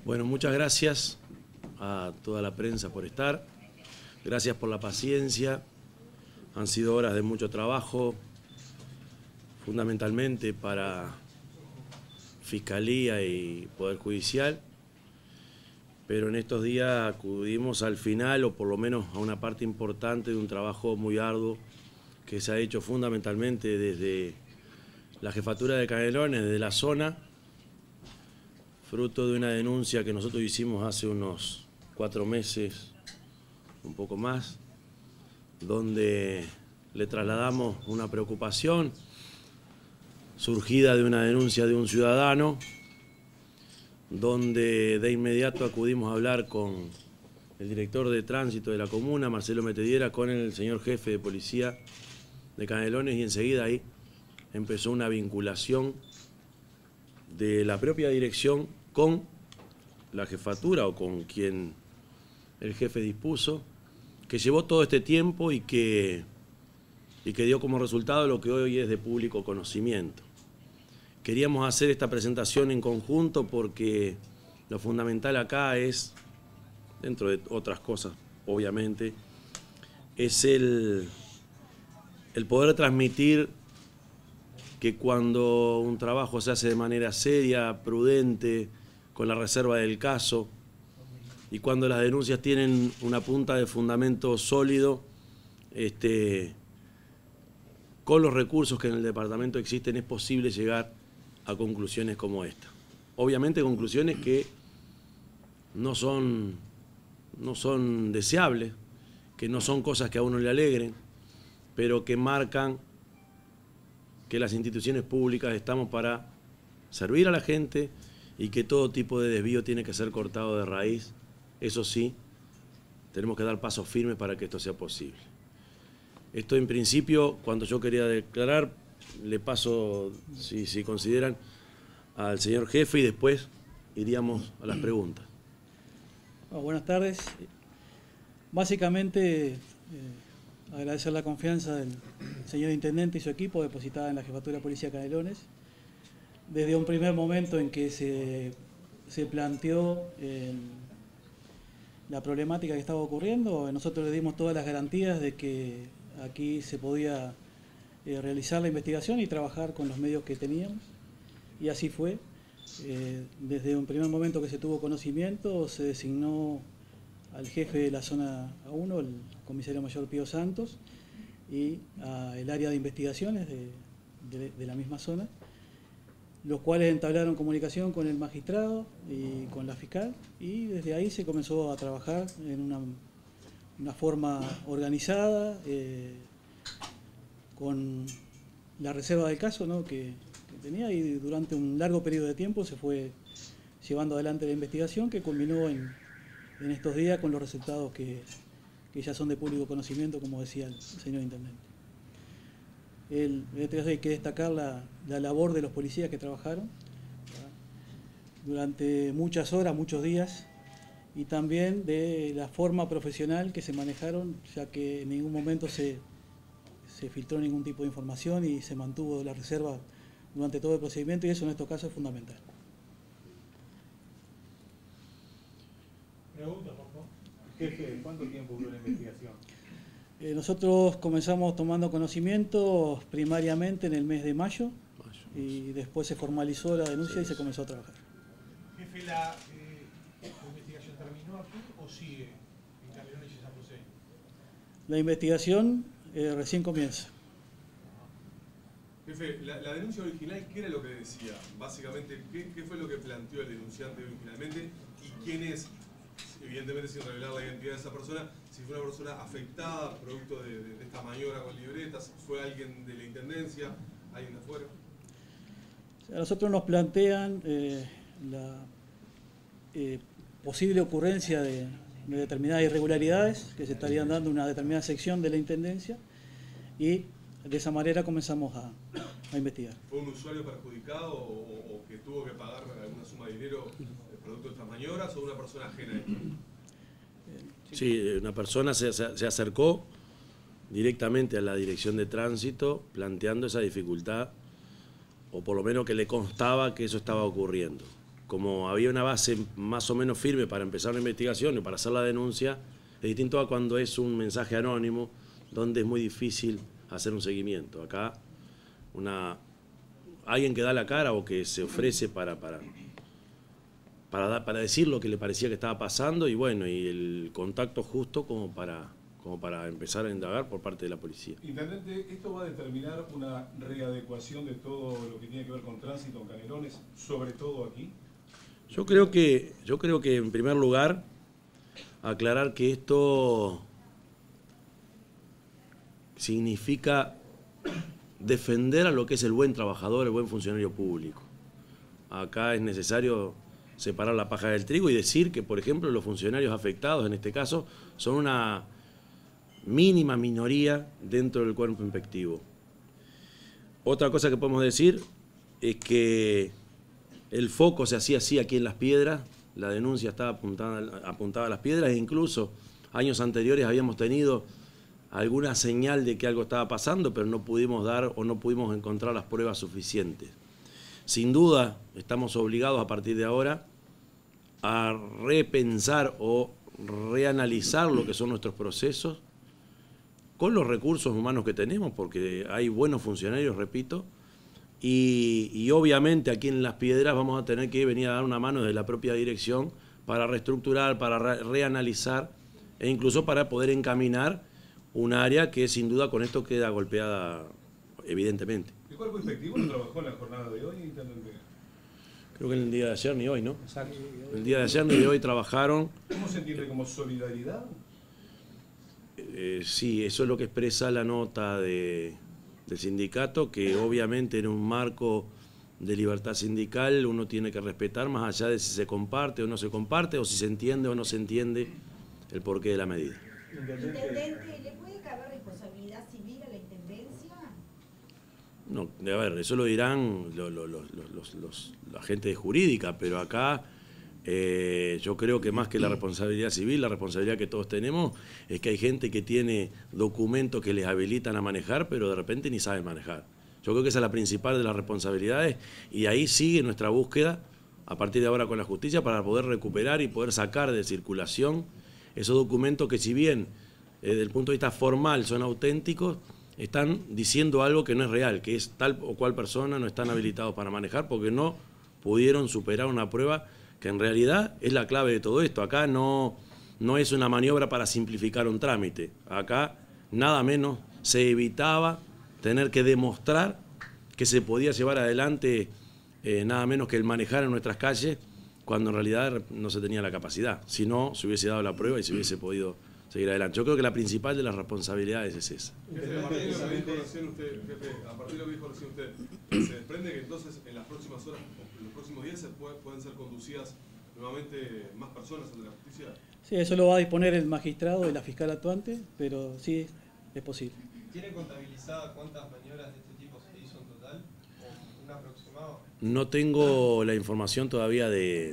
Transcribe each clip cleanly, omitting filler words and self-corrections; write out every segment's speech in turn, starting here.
Bueno, muchas gracias a toda la prensa por estar. Gracias por la paciencia. Han sido horas de mucho trabajo, fundamentalmente para Fiscalía y Poder Judicial. Pero en estos días acudimos al final, o por lo menos a una parte importante de un trabajo muy arduo que se ha hecho fundamentalmente desde la Jefatura de Canelones, desde la zona, fruto de una denuncia que nosotros hicimos hace unos 4 meses, un poco más, donde le trasladamos una preocupación surgida de una denuncia de un ciudadano, donde de inmediato acudimos a hablar con el director de tránsito de la comuna, Marcelo Metediera, con el señor jefe de policía de Canelones, y enseguida ahí empezó una vinculación de la propia dirección con la jefatura o con quien el jefe dispuso, que llevó todo este tiempo y que dio como resultado lo que hoy es de público conocimiento. Queríamos hacer esta presentación en conjunto porque lo fundamental acá es, dentro de otras cosas, obviamente, es el poder transmitir que cuando un trabajo se hace de manera seria, prudente, con la reserva del caso, y cuando las denuncias tienen una punta de fundamento sólido, con los recursos que en el departamento existen, es posible llegar a conclusiones como esta. Obviamente conclusiones que no son deseables, que no son cosas que a uno le alegren, pero que marcan que las instituciones públicas estamos para servir a la gente y que todo tipo de desvío tiene que ser cortado de raíz. Eso sí, tenemos que dar pasos firmes para que esto sea posible. Esto en principio, cuando yo quería declarar, le paso, si consideran, al señor jefe y después iríamos a las preguntas. Bueno, buenas tardes. Básicamente, agradecer la confianza del señor intendente y su equipo depositada en la Jefatura de Policía de Canelones. Desde un primer momento en que se planteó la problemática que estaba ocurriendo, nosotros le dimos todas las garantías de que aquí se podía realizar la investigación y trabajar con los medios que teníamos, y así fue. Desde un primer momento que se tuvo conocimiento, se designó al jefe de la zona A1, el comisario mayor Pío Santos, y el área de investigaciones de la misma zona, los cuales entablaron comunicación con el magistrado y con la fiscal, y desde ahí se comenzó a trabajar en una forma organizada, con la reserva del caso, ¿no?, que tenía, y durante un largo periodo de tiempo se fue llevando adelante la investigación, que culminó en estos días con los resultados que ya son de público conocimiento, como decía el señor intendente. Hay que destacar la labor de los policías que trabajaron, ¿verdad?, durante muchas horas, muchos días, y también de la forma profesional que se manejaron, ya que en ningún momento se filtró ningún tipo de información y se mantuvo la reserva durante todo el procedimiento, y eso en estos casos es fundamental. Pregunta, por favor. Jefe, ¿cuánto tiempo duró la investigación? Nosotros comenzamos tomando conocimiento primariamente en el mes de mayo, y después se formalizó la denuncia y se comenzó a trabajar. Jefe, ¿la investigación terminó aquí o sigue en Canelones y San José? La investigación recién comienza. Jefe, la denuncia original, ¿qué era lo que decía? Básicamente, ¿qué fue lo que planteó el denunciante originalmente? ¿Y quién es, evidentemente sin revelar la identidad de esa persona, si fue una persona afectada, producto de esta maniobra con libretas? ¿Fue alguien de la Intendencia? ¿Alguien de afuera? A nosotros nos plantean la posible ocurrencia de determinadas irregularidades que se estarían dando en una determinada sección de la Intendencia, y de esa manera comenzamos a investigar. ¿Fue un usuario perjudicado o que tuvo que pagar alguna suma de dinero producto de estas maniobras, o una persona ajena a esto? Sí, una persona se acercó directamente a la dirección de tránsito planteando esa dificultad, o por lo menos que le constaba que eso estaba ocurriendo. como había una base más o menos firme para empezar una investigación y para hacer la denuncia, es distinto a cuando es un mensaje anónimo, donde es muy difícil hacer un seguimiento. Acá, alguien que da la cara o que se ofrece para decir lo que le parecía que estaba pasando, y bueno, y el contacto justo como para empezar a indagar por parte de la policía. Intendente, ¿esto va a determinar una readecuación de todo lo que tiene que ver con tránsito en Canelones, sobre todo aquí? Yo creo que en primer lugar aclarar que esto significa defender a lo que es el buen trabajador, el buen funcionario público. Acá es necesario separar la paja del trigo y decir que, por ejemplo, los funcionarios afectados, en este caso, son una mínima minoría dentro del cuerpo inspectivo. Otra cosa que podemos decir es que el foco se hacía así aquí en Las Piedras, la denuncia estaba apuntada a Las Piedras, e incluso años anteriores habíamos tenido alguna señal de que algo estaba pasando, pero no pudimos dar o no pudimos encontrar las pruebas suficientes. Sin duda, estamos obligados a partir de ahora a repensar o reanalizar lo que son nuestros procesos con los recursos humanos que tenemos, porque hay buenos funcionarios, repito, y obviamente aquí en Las Piedras vamos a tener que venir a dar una mano desde la propia dirección para reestructurar, para reanalizar e incluso para poder encaminar un área que sin duda con esto queda golpeada evidentemente. ¿El cuerpo inspectivo no trabajó en la jornada de hoy, intendente? Creo que en el día de ayer ni hoy, ¿no? Exacto. El día de ayer ni de hoy trabajaron. ¿Cómo se entiende? ¿Como solidaridad? Sí, eso es lo que expresa la nota del sindicato, que obviamente en un marco de libertad sindical uno tiene que respetar más allá de si se comparte o no se comparte, o si se entiende o no se entiende el porqué de la medida. Intendente, ¿le puede caber responsabilidad civil a la intendencia? No, a ver, eso lo dirán la gente jurídica, pero acá yo creo que más que la responsabilidad civil, la responsabilidad que todos tenemos es que hay gente que tiene documentos que les habilitan a manejar, pero de repente ni saben manejar. Yo creo que esa es la principal de las responsabilidades, y ahí sigue nuestra búsqueda a partir de ahora con la justicia para poder recuperar y poder sacar de circulación esos documentos que, si bien desde el punto de vista formal son auténticos, están diciendo algo que no es real, que es tal o cual persona no están habilitados para manejar porque no pudieron superar una prueba que en realidad es la clave de todo esto. Acá no es una maniobra para simplificar un trámite. Acá nada menos se evitaba tener que demostrar que se podía llevar adelante nada menos que el manejar en nuestras calles, cuando en realidad no se tenía la capacidad. Si no, se hubiese dado la prueba y se hubiese podido seguir adelante. Yo creo que la principal de las responsabilidades es esa. A partir de lo que dijo recién usted, se desprende que entonces en las próximas horas, en los próximos días, pueden ser conducidas nuevamente más personas ante la justicia. Sí, eso lo va a disponer el magistrado y la fiscal actuante, pero sí es posible. ¿Tiene contabilizada cuántas maniobras de este tipo se hizo en total? ¿O un aproximado? No tengo la información todavía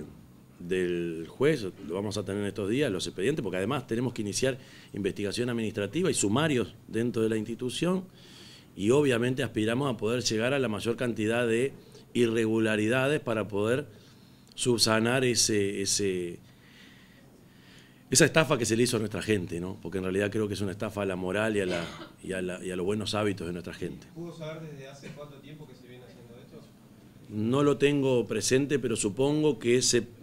del juez, lo vamos a tener en estos días, los expedientes, porque además tenemos que iniciar investigación administrativa y sumarios dentro de la institución, y obviamente aspiramos a poder llegar a la mayor cantidad de irregularidades para poder subsanar esa estafa que se le hizo a nuestra gente, ¿no? Porque en realidad creo que es una estafa a la moral y a los buenos hábitos de nuestra gente. ¿Pudo saber desde hace cuánto tiempo que se viene haciendo esto? No lo tengo presente, pero supongo que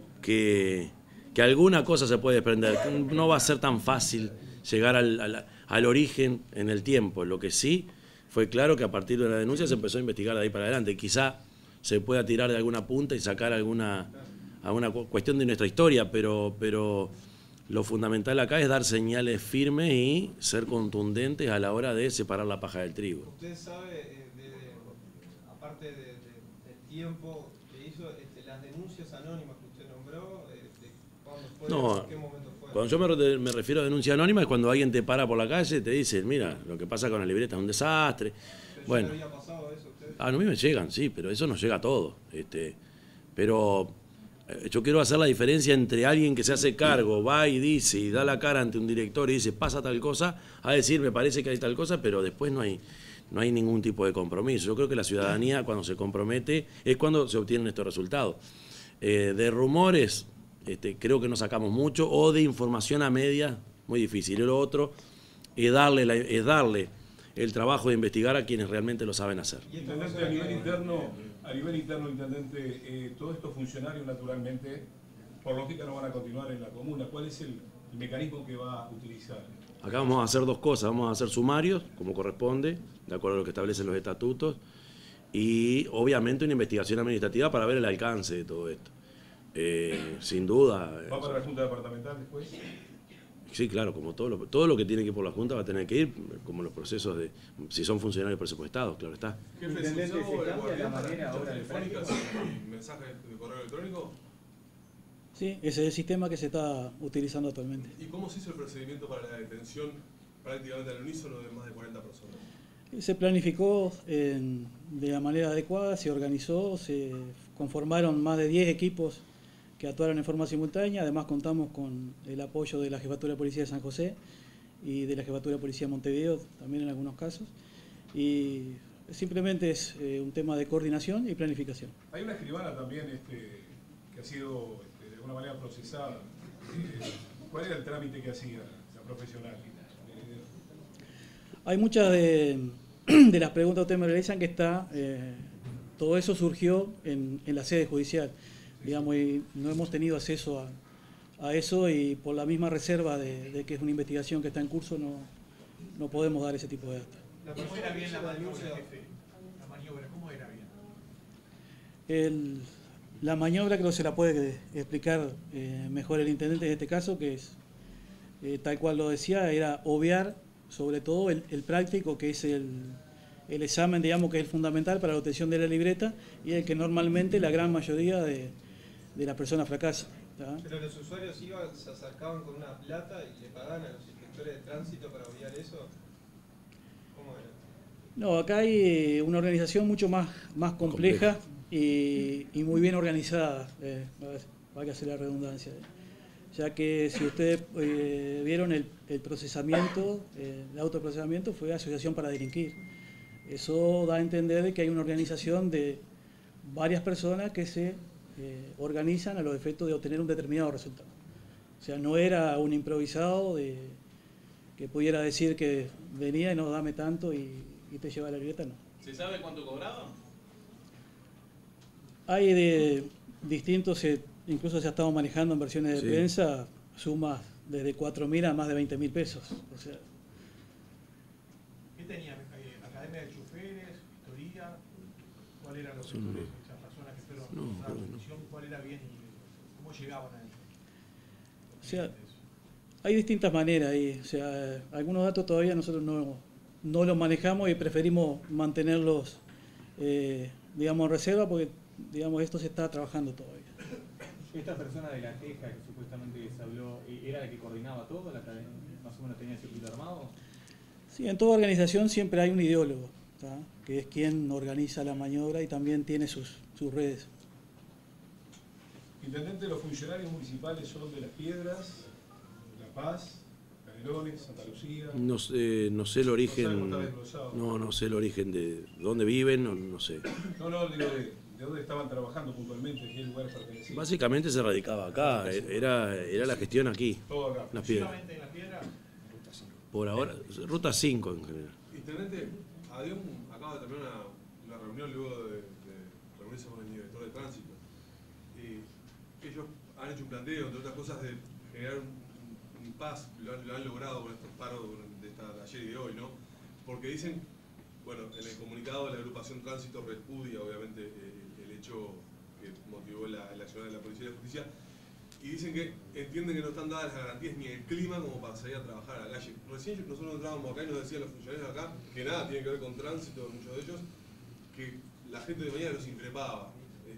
alguna cosa se puede desprender. No va a ser tan fácil llegar al origen en el tiempo. Lo que sí fue claro que a partir de la denuncia se empezó a investigar de ahí para adelante. Quizá se pueda tirar de alguna punta y sacar alguna cuestión de nuestra historia, pero lo fundamental acá es dar señales firmes y ser contundentes a la hora de separar la paja del trigo. ¿Usted sabe, aparte del tiempo que hizo, las denuncias anónimas que usted nombró, cuándo fue, no, en qué momento fue? Cuando yo me refiero a denuncia anónima es cuando alguien te para por la calle y te dice, mira, lo que pasa con la libreta es un desastre. ¿Pero bueno, ya le había pasado eso a usted? A mí me llegan, sí, pero eso no llega a todo. Pero yo quiero hacer la diferencia entre alguien que se hace cargo, va y dice y da la cara ante un director y dice pasa tal cosa, a decir me parece que hay tal cosa, pero después no hay ningún tipo de compromiso. Yo creo que la ciudadanía cuando se compromete es cuando se obtienen estos resultados. De rumores, creo que no sacamos mucho, o de información a media, muy difícil. Y lo otro es darle el trabajo de investigar a quienes realmente lo saben hacer. Y intendente, a nivel interno, intendente, todos estos funcionarios naturalmente, por lógica, no van a continuar en la comuna. ¿Cuál es el mecanismo que va a utilizar? Acá vamos a hacer dos cosas, vamos a hacer sumarios, como corresponde, de acuerdo a lo que establecen los estatutos, y obviamente una investigación administrativa para ver el alcance de todo esto. Sin duda. ¿Va para la Junta Departamental después? Sí, claro, como todo lo que tiene que ir por la Junta va a tener que ir, como los procesos de, si son funcionarios presupuestados, claro está. Jefe, ¿se usó el guardián para fichas telefónicas y mensajes de correo electrónico? Sí, ese es el sistema que se está utilizando actualmente. ¿Y cómo se hizo el procedimiento para la detención prácticamente al unísono de más de 40 personas? Se planificó de la manera adecuada, se organizó, se conformaron más de 10 equipos que actuaron en forma simultánea. Además contamos con el apoyo de la Jefatura de Policía de San José y de la Jefatura de Policía de Montevideo, también en algunos casos. Y simplemente es un tema de coordinación y planificación. Hay una escribana también que ha sido de alguna manera procesada. ¿Cuál era el trámite que hacía la profesional? Hay muchas de las preguntas que ustedes me realizan que todo eso surgió en la sede judicial, digamos, y no hemos tenido acceso a eso, y por la misma reserva de que es una investigación que está en curso no podemos dar ese tipo de datos. ¿Cómo era bien la maniobra, jefe? La maniobra, ¿cómo era bien? La maniobra creo que se la puede explicar mejor el intendente en este caso, que es, tal cual lo decía, era obviar sobre todo el práctico, que es el examen, digamos, que es el fundamental para la obtención de la libreta y el que normalmente la gran mayoría de las personas fracasa. ¿Tá? Pero los usuarios se acercaban con una plata y le pagaban a los inspectores de tránsito para obviar eso. ¿Cómo era? No, acá hay una organización mucho más compleja y muy bien organizada, valga hacer la redundancia. Ya que si ustedes vieron el procesamiento, el autoprocesamiento fue asociación para delinquir. Eso da a entender que hay una organización de varias personas que se organizan a los efectos de obtener un determinado resultado. O sea, no era un improvisado que pudiera decir que venía y no, dame tanto y te lleva la libreta, no. ¿Se sabe cuánto cobraban? Hay de distintos, incluso se ha estado manejando en versiones de prensa, sumas desde 4.000 a más de 20.000 pesos. O sea, ¿qué tenían? ¿Academia de choferes? ¿Historia? ¿Cuál eran los sectores? Esas personas que fueron a la función, ¿cuál era bien y cómo llegaban a eso? O sea, hay distintas maneras ahí. O sea, algunos datos todavía nosotros no los manejamos y preferimos mantenerlos, digamos, en reserva, porque, digamos, esto se está trabajando todavía. Esta persona de la queja que supuestamente se habló, ¿era la que coordinaba todo? ¿La que más o menos tenía el circuito armado? Sí, en toda organización siempre hay un ideólogo, ¿tá? Que es quien organiza la maniobra y también tiene sus redes. Intendente, los funcionarios municipales son de Las Piedras, La Paz, Canelones, Santa Lucía. No sé el origen. No sé el origen de dónde viven, no sé. No, digo de dónde estaban trabajando puntualmente, qué lugares pertenecían. Básicamente se radicaba acá, era la gestión aquí. Todo acá. Las Piedras. ¿Solamente en la piedra? Por ahora, ruta 5 en general. Intendente, acaba de terminar una reunión luego de reunirse con el director de tránsito. Ellos han hecho un planteo, entre otras cosas, de generar un paz, lo han logrado con estos paros de ayer y de hoy, ¿no? Porque dicen, bueno, en el comunicado de la agrupación Tránsito repudia, obviamente, el hecho que motivó la acción de la Policía de Justicia, y dicen que entienden que no están dadas las garantías ni el clima como para salir a trabajar a la calle. Recién nosotros entrábamos acá y nos decían los funcionarios de acá que nada tiene que ver con tránsito, muchos de ellos, que la gente de mañana los increpaba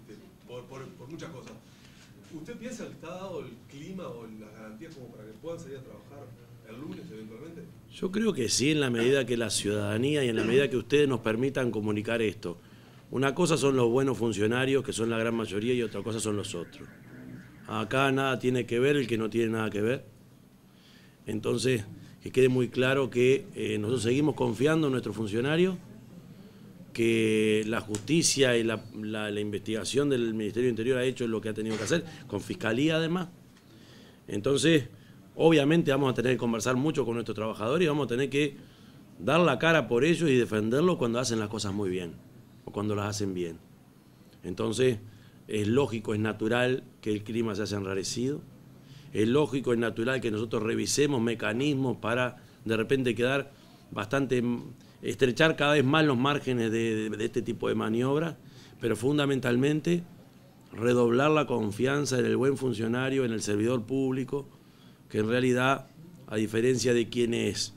por muchas cosas. ¿Usted piensa que está dado el clima o las garantías como para que puedan salir a trabajar el lunes eventualmente? Yo creo que sí, en la medida que la ciudadanía y en la medida que ustedes nos permitan comunicar esto. Una cosa son los buenos funcionarios, que son la gran mayoría, y otra cosa son los otros. Acá nada tiene que ver el que no tiene nada que ver. Entonces, que quede muy claro que nosotros seguimos confiando en nuestros funcionarios, que la justicia y la investigación del Ministerio del Interior ha hecho lo que ha tenido que hacer, con fiscalía además. Entonces, obviamente vamos a tener que conversar mucho con nuestros trabajadores y vamos a tener que dar la cara por ellos y defenderlos cuando hacen las cosas muy bien o cuando las hacen bien. Entonces, es lógico, es natural que el clima se haya enrarecido, es lógico, es natural que nosotros revisemos mecanismos para de repente quedar bastante, estrechar cada vez más los márgenes de este tipo de maniobras, pero fundamentalmente redoblar la confianza en el buen funcionario, en el servidor público, que en realidad, a diferencia de quienes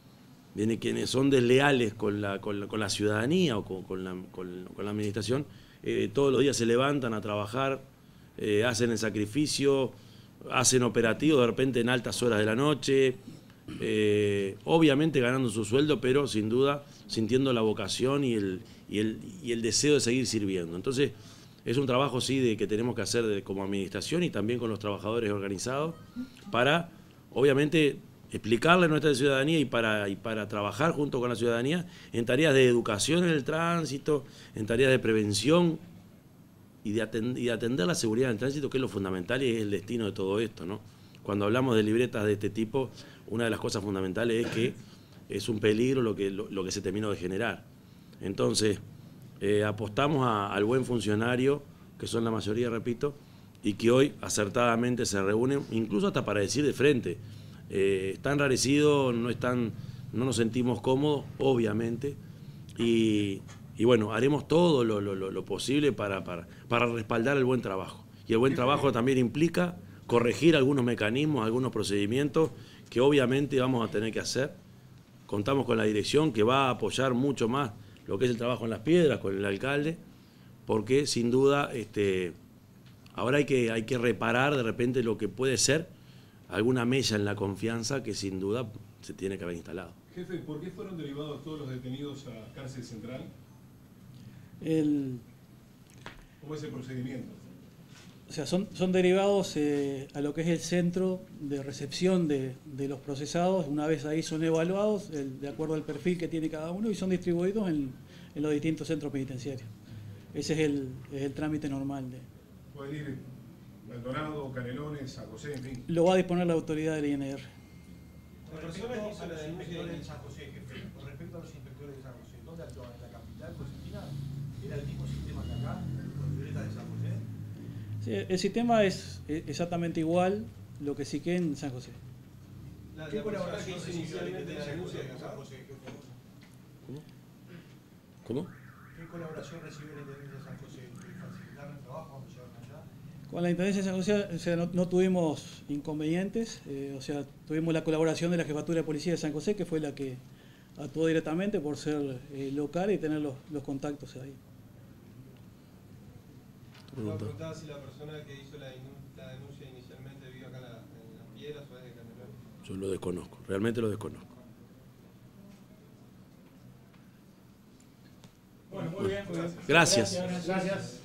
son desleales con la ciudadanía o con la administración, todos los días se levantan a trabajar, hacen el sacrificio, hacen operativos de repente en altas horas de la noche, obviamente ganando su sueldo, pero sin duda sintiendo la vocación y el deseo de seguir sirviendo. Entonces, es un trabajo sí que tenemos que hacer como administración y también con los trabajadores organizados para, obviamente, explicarle a nuestra ciudadanía y para trabajar junto con la ciudadanía en tareas de educación en el tránsito, en tareas de prevención y de atender la seguridad del tránsito, que es lo fundamental y es el destino de todo esto, ¿no? Cuando hablamos de libretas de este tipo, una de las cosas fundamentales es que es un peligro lo que se terminó de generar. Entonces, apostamos al buen funcionario, que son la mayoría, repito, y que hoy acertadamente se reúnen, incluso hasta para decir de frente, está enrarecido, no nos sentimos cómodos, obviamente, y bueno, haremos todo lo posible para respaldar el buen trabajo. Y el buen trabajo también implica corregir algunos mecanismos, algunos procedimientos que obviamente vamos a tener que hacer. Contamos con la dirección que va a apoyar mucho más lo que es el trabajo en Las Piedras, con el alcalde, porque sin duda ahora hay que reparar de repente lo que puede ser alguna mella en la confianza que sin duda se tiene que haber instalado. Jefe, ¿por qué fueron derivados todos los detenidos a cárcel central? ¿Cómo es el procedimiento? O sea, son derivados a lo que es el centro de recepción de los procesados. Una vez ahí son evaluados de acuerdo al perfil que tiene cada uno y son distribuidos en los distintos centros penitenciarios. Ese es el trámite normal. ¿Pueden ir Maldonado, Canelones, San José, en fin? Lo va a disponer la autoridad del INR. Con respecto a los inspectores de San José, jefe, con respecto a los inspectores de San José, ¿dónde actuaban? ¿En la capital Josefina? ¿Era el mismo sistema que acá, con libretas de San José? Sí, el sistema es exactamente igual, lo que sí que en San José. ¿Qué colaboración inicialmente la denuncia de San José? ¿Cómo? ¿Qué colaboración recibió la Intendencia de San José? ¿Facilitaron el trabajo cuando llegaron allá? Con la Intendencia de San José, o sea, no tuvimos inconvenientes, o sea, tuvimos la colaboración de la Jefatura de Policía de San José, que fue la que actuó directamente por ser local y tener los contactos ahí. Me preguntaba si la persona que hizo la denuncia inicialmente vive acá en Las Piedras o es de Canelones. Yo lo desconozco, realmente lo desconozco. Bueno, muy bien. Gracias. Gracias.